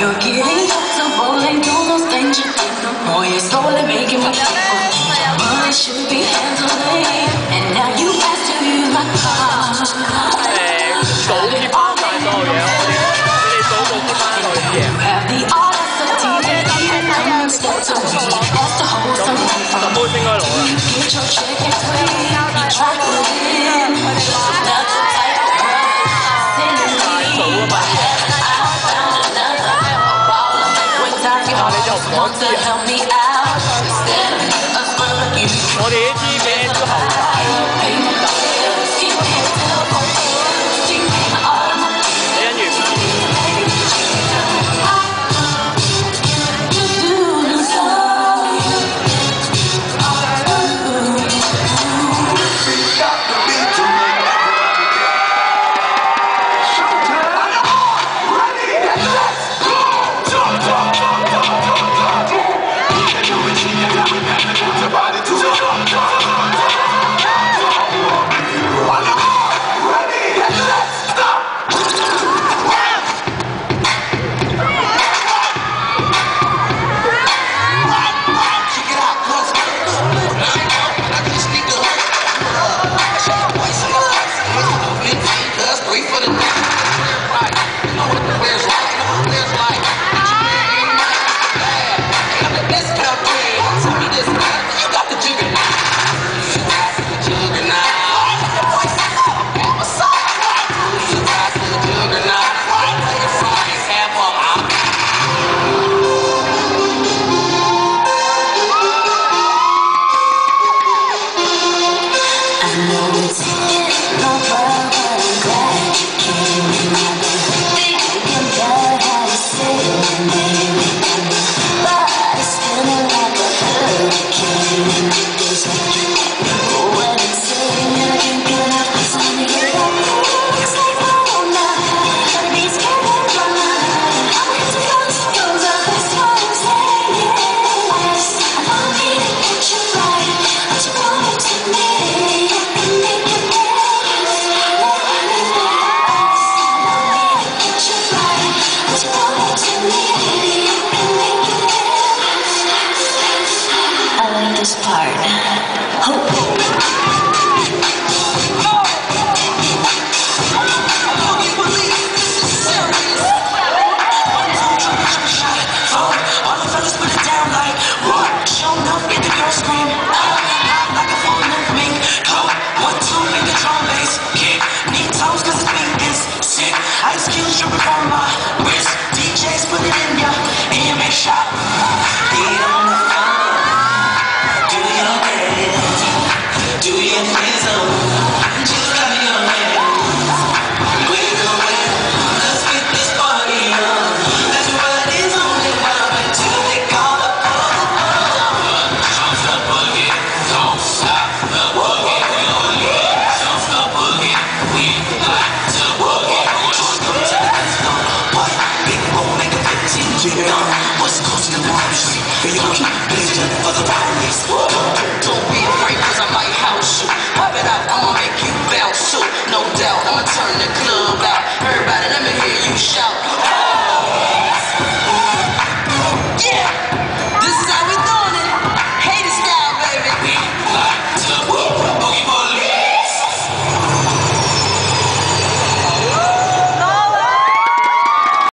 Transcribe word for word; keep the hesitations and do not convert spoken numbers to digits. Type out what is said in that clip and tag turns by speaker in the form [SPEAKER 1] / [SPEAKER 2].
[SPEAKER 1] You're getting comfortable and do those things you did no more. You're slowly making me feel money should be handling, and now you ask to use my car. 誒，數貼翻晒所有嘢，你哋數數貼翻所有嘢。十杯應該攞我哋啲 T 名都後大李欣源。This part. Hope. Do your thing.